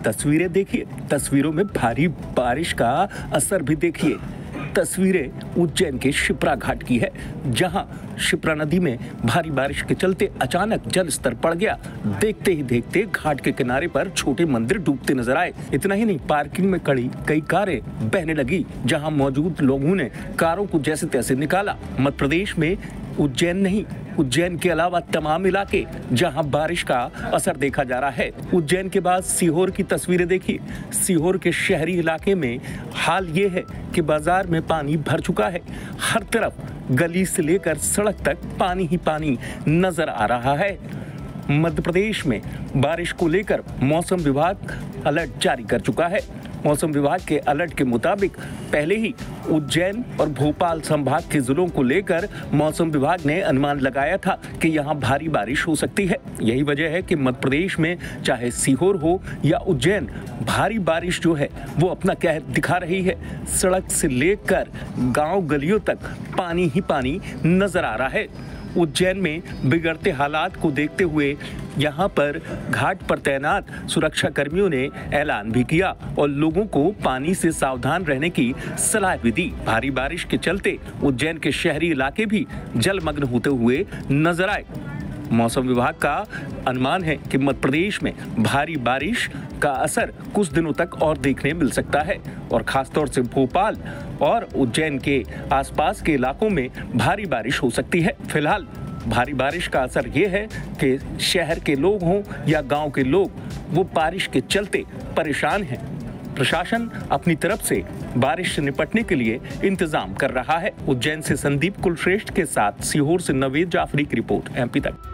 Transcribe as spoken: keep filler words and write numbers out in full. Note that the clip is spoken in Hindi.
तस्वीरें देखिए, तस्वीरों में भारी बारिश का असर भी देखिए। तस्वीरें उज्जैन के शिप्रा घाट की है, जहां शिप्रा नदी में भारी बारिश के चलते अचानक जल स्तर बढ़ गया। देखते ही देखते घाट के किनारे पर छोटे मंदिर डूबते नजर आए। इतना ही नहीं, पार्किंग में खड़ी कई कारें बहने लगी, जहां मौजूद लोगों ने कारों को जैसे तैसे निकाला। मध्य प्रदेश में उज्जैन नहीं, उज्जैन के अलावा तमाम इलाके जहां बारिश का असर देखा जा रहा है। उज्जैन के बाद सीहोर की तस्वीरें देखिए। सीहोर के शहरी इलाके में हाल ये है कि बाजार में पानी भर चुका है। हर तरफ गली से लेकर सड़क तक पानी ही पानी नजर आ रहा है। मध्य प्रदेश में बारिश को लेकर मौसम विभाग अलर्ट जारी कर चुका है। मौसम विभाग के अलर्ट के मुताबिक पहले ही उज्जैन और भोपाल संभाग के जिलों को लेकर मौसम विभाग ने अनुमान लगाया था कि यहां भारी बारिश हो सकती है। यही वजह है कि मध्य प्रदेश में चाहे सीहोर हो या उज्जैन, भारी बारिश जो है वो अपना कहर दिखा रही है। सड़क से लेकर गांव गलियों तक पानी ही पानी नजर आ रहा है। उज्जैन में बिगड़ते हालात को देखते हुए यहां पर घाट पर तैनात सुरक्षा कर्मियों ने ऐलान भी किया और लोगों को पानी से सावधान रहने की सलाह भी दी। भारी बारिश के चलते उज्जैन के शहरी इलाके भी जलमग्न होते हुए नजर आए। मौसम विभाग का अनुमान है कि मध्य प्रदेश में भारी बारिश का असर कुछ दिनों तक और देखने मिल सकता है और खासतौर से भोपाल और उज्जैन के आसपास के इलाकों में भारी बारिश हो सकती है। फिलहाल भारी बारिश का असर ये है कि शहर के लोग हों या गांव के लोग, वो बारिश के चलते परेशान हैं। प्रशासन अपनी तरफ से बारिश से निपटने के लिए इंतजाम कर रहा है। उज्जैन से संदीप कुलश्रेष्ठ के साथ सीहोर से नवेद जाफरी की रिपोर्ट, एमपी तक।